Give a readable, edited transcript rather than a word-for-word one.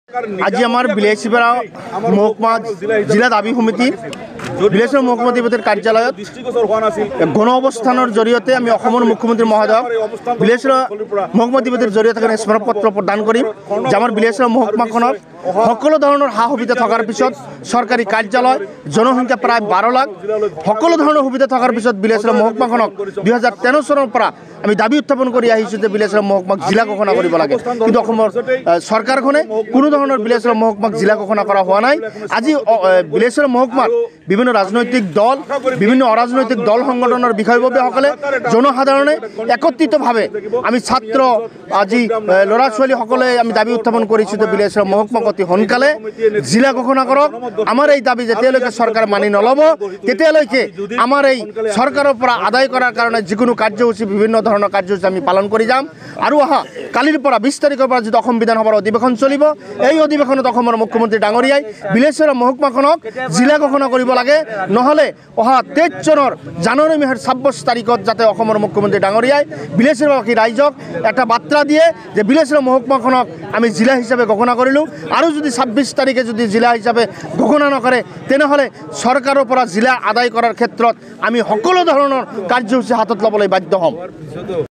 আজি আমাৰ বিলাসীপাৰা মহকুমা জিলা দাবী সমিতি বিলাসীপাৰা মহকুমা অধিপতিৰ কাৰ্যালয়ত গণ অৱস্থানৰ জৰিয়তে আমি অসমৰ মুখ্যমন্ত্ৰী মহোদয়ক বিলাসীপাৰা মহকুমা অধিপতিৰ জৰিয়তে স্মাৰকপত্ৰ প্ৰদান কৰিম যে আমাৰ বিলাসীপাৰা মহকুমাখনত সকলো ধৰণৰ সা সুবিধা থকাৰ পিছত চৰকাৰী কাৰ্যালয় জনসংখ্যা প্ৰায় 12 লাখ সকলো ধৰণৰ সুবিধা থকাৰ পিছত বিলাসীপাৰা মহকুমাখনক 2013 চনৰ পৰা আমি দাবী উত্থাপন কৰি আহিছোঁ যে বিলাসীপাৰা মহকুমাক জিলা ঘোষণা কৰিব লাগে, কিন্তু অসমৰ চৰকাৰখনে কোনো ধৰণৰ বিলাসীপাৰা মহকুমাক জিলা ঘোষণা কৰা হোৱা নাই। আজি বিলাসীপাৰা মহকুমাত বিভিন্ন ৰাজনৈতিক দল বিভিন্ন অৰাজনৈতিক দল সংগঠনৰ বিষয়ববীয়াসকলে জনসাধাৰণে একত্ৰিতভাৱে আমি ছাত্ৰ আজি ল'ৰা ছোৱালীসকলে আমি দাবী উত্থাপন কৰিছোঁ যে বিলাসীপাৰা মহকুমাক অতি সোনকালে জিলা ঘোষণা কৰক। আমাৰ এই দাবী যেতিয়ালৈকে চৰকাৰে মানি নল'ব তেতিয়ালৈকে আমাৰ এই চৰকাৰৰ পৰা আদায় কৰাৰ কাৰণে যিকোনো কাৰ্যসূচী বিভিন্ন ধৰণৰ কাৰ্যসূচী আমি পালন কৰি যাম। আৰু অহা কালিৰ পৰা 20 তাৰিখৰ পৰা যিটো অসম বিধানসভাৰ অধিৱেশন চলিব, এই অধিৱেশনত অসমৰ মুখ্যমন্ত্ৰী ডাঙৰীয়াই বিলাসীপাৰা মহকুমাখনক জিলা ঘোষণা কৰিব লাগে, নহ'লে অহা 23 চনৰ জানুৱাৰী মাহৰ 26 তাৰিখত যাতে অসমৰ মুখ্যমন্ত্ৰী ডাঙৰীয়াই বিলাসীপাৰাবাসী ৰাইজক এটা বাৰ্তা দিয়ে যে বিলাসীপাৰা মহকুমাখনক আমি জিলা হিচাপে ঘোষণা কৰিলোঁ, আৰু যদি 26 তাৰিখে যদি জিলা হিচাপে ঘোষণা নকৰে তেনেহ'লে চৰকাৰৰ পৰা জিলা আদায় কৰাৰ ক্ষেত্ৰত আমি সকলো ধৰণৰ কাৰ্যসূচী হাতত ল'বলৈ বাধ্য হ'ম।